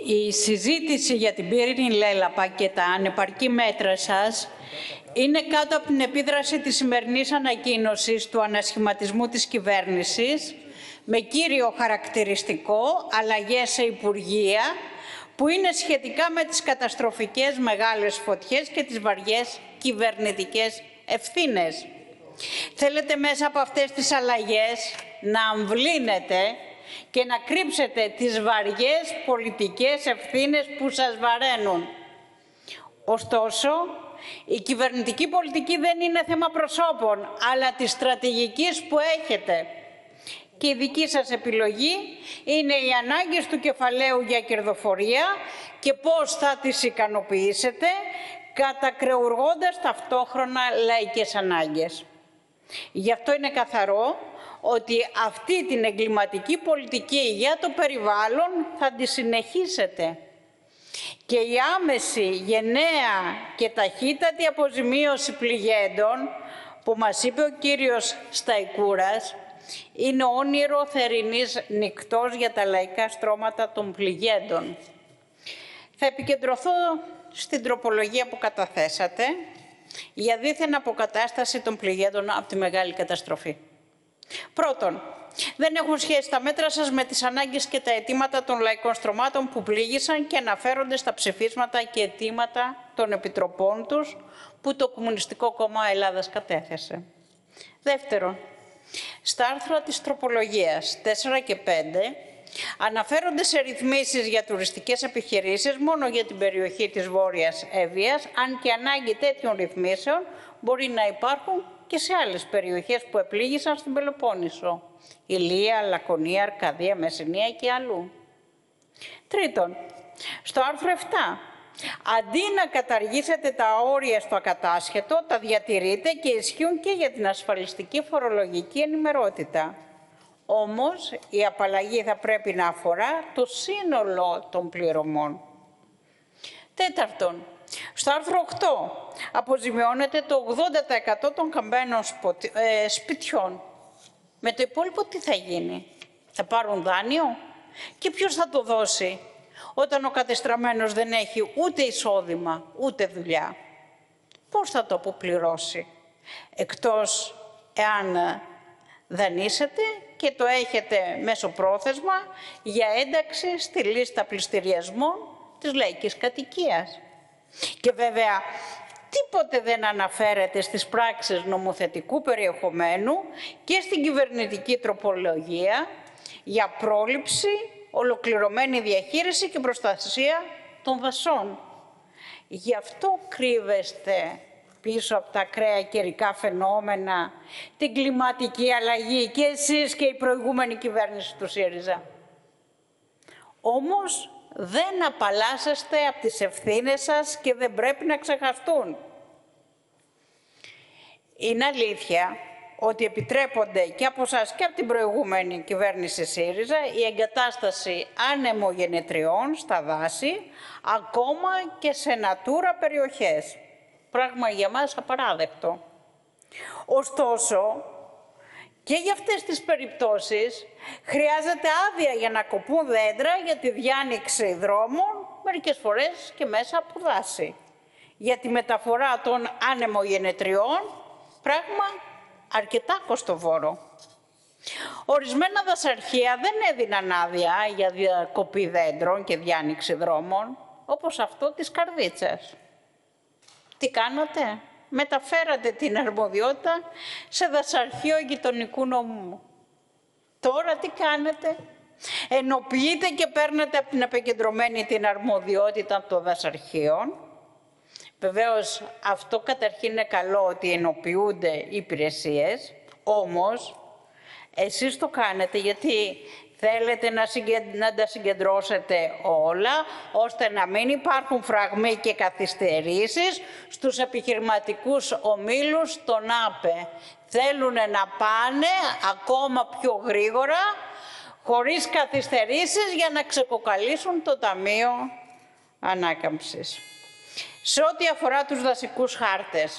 Η συζήτηση για την πύρινη λέλαπα και τα ανεπαρκή μέτρα σας είναι κάτω από την επίδραση της σημερινής ανακοίνωσης του ανασχηματισμού της κυβέρνησης με κύριο χαρακτηριστικό αλλαγές σε υπουργεία που είναι σχετικά με τις καταστροφικές μεγάλες φωτιές και τις βαριές κυβερνητικές ευθύνες. Θέλετε μέσα από αυτές τις αλλαγές να αμβλύνετε και να κρύψετε τις βαριές πολιτικές ευθύνες που σας βαραίνουν. Ωστόσο, η κυβερνητική πολιτική δεν είναι θέμα προσώπων, αλλά της στρατηγικής που έχετε. Και η δική σας επιλογή είναι οι ανάγκες του κεφαλαίου για κερδοφορία και πώς θα τις ικανοποιήσετε, κατακρεουργώντας ταυτόχρονα λαϊκές ανάγκες. Γι' αυτό είναι καθαρό ότι αυτή την εγκληματική πολιτική για το περιβάλλον θα τη συνεχίσετε. Και η άμεση, γενναία και ταχύτατη αποζημίωση πληγέντων που μας είπε ο κύριος Σταϊκούρας είναι όνειρο θερινής νυχτός για τα λαϊκά στρώματα των πληγέντων. Θα επικεντρωθώ στην τροπολογία που καταθέσατε για δίθεν αποκατάσταση των πληγέντων από τη μεγάλη καταστροφή. Πρώτον, δεν έχουν σχέση τα μέτρα σας με τις ανάγκες και τα αιτήματα των λαϊκών στρωμάτων που πλήγησαν και αναφέρονται στα ψηφίσματα και αιτήματα των επιτροπών τους που το Κομμουνιστικό Κόμμα Ελλάδας κατέθεσε. Δεύτερον, στα άρθρα της τροπολογίας 4 και 5 αναφέρονται σε ρυθμίσεις για τουριστικές επιχειρήσεις μόνο για την περιοχή της Βόρειας Εύβοιας, αν και ανάγκη τέτοιων ρυθμίσεων μπορεί να υπάρχουν και σε άλλες περιοχές που επλήγησαν στην Πελοπόννησο, Ηλία, Λακωνία, Αρκαδία, Μεσσηνία και αλλού. Τρίτον, στο άρθρο 7, αντί να καταργήσετε τα όρια στο ακατάσχετο, τα διατηρείτε και ισχύουν και για την ασφαλιστική φορολογική ενημερότητα. Όμως, η απαλλαγή θα πρέπει να αφορά το σύνολο των πληρωμών. Τέταρτον, στο άρθρο 8 αποζημιώνεται το 80% των καμπένων σπιτιών. Με το υπόλοιπο τι θα γίνει? Θα πάρουν δάνειο? Και ποιος θα το δώσει όταν ο κατεστραμμένος δεν έχει ούτε εισόδημα, ούτε δουλειά? Πώς θα το αποπληρώσει? Εκτός εάν δανείσετε και το έχετε μέσω πρόθεσμα για ένταξη στη λίστα πληστηριασμών της λαϊκής κατοικίας. Και βέβαια, τίποτε δεν αναφέρεται στις πράξεις νομοθετικού περιεχομένου και στην κυβερνητική τροπολογία για πρόληψη, ολοκληρωμένη διαχείριση και προστασία των δασών. Γι' αυτό κρύβεστε πίσω από τα ακραία καιρικά φαινόμενα, την κλιματική αλλαγή και εσείς και η προηγούμενη κυβέρνηση του ΣΥΡΙΖΑ. Όμως δεν απαλλάσσεστε από τις ευθύνες σας και δεν πρέπει να ξεχαστούν. Είναι αλήθεια ότι επιτρέπονται και από σας και από την προηγούμενη κυβέρνηση ΣΥΡΙΖΑ η εγκατάσταση ανεμογενετριών στα δάση, ακόμα και σε νατούρα περιοχές. Πράγμα για μας απαράδεκτο. Ωστόσο, και για αυτές τις περιπτώσεις χρειάζεται άδεια για να κοπούν δέντρα για τη διάνοιξη δρόμων, μερικές φορές και μέσα από δάση. Για τη μεταφορά των ανεμογενετριών, πράγμα αρκετά κοστοβόρο. Ορισμένα δασαρχεία δεν έδιναν άδεια για διακοπή δέντρων και διάνοιξη δρόμων, όπως αυτό της Καρδίτσας. Τι κάνατε? Μεταφέρατε την αρμοδιότητα σε δασαρχείο γειτονικού νομού. Τώρα τι κάνετε? Ενοποιείτε και παίρνετε από την επικεντρωμένη την αρμοδιότητα των δασαρχείων. Βεβαίως αυτό καταρχήν είναι καλό ότι ενοποιούνται οι υπηρεσίες, όμως εσείς το κάνετε γιατί θέλετε να τα συγκεντρώσετε όλα, ώστε να μην υπάρχουν φραγμοί και καθυστερήσεις στους επιχειρηματικούς ομίλους των ΑΠΕ. Θέλουν να πάνε ακόμα πιο γρήγορα, χωρίς καθυστερήσεις, για να ξεκοκαλίσουν το Ταμείο Ανάκαμψης. Σε ό,τι αφορά τους δασικούς χάρτες,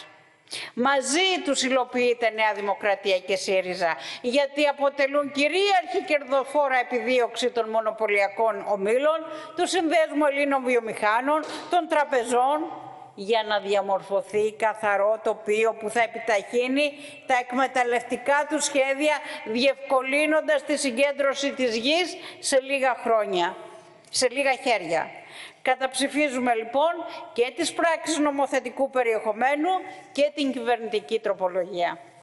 Μαζί τους υλοποιείται Νέα Δημοκρατία και ΣΥΡΙΖΑ, γιατί αποτελούν κυρίαρχη κερδοφόρα επιδίωξη των μονοπωλιακών ομίλων, του Συνδέσμου Ελλήνων Βιομηχάνων, των τραπεζών, για να διαμορφωθεί καθαρό τοπίο που θα επιταχύνει τα εκμεταλλευτικά του σχέδια, διευκολύνοντας τη συγκέντρωση της γης σε λίγα χρόνια, σε λίγα χέρια. Καταψηφίζουμε λοιπόν και τις πράξεις νομοθετικού περιεχομένου και την κυβερνητική τροπολογία.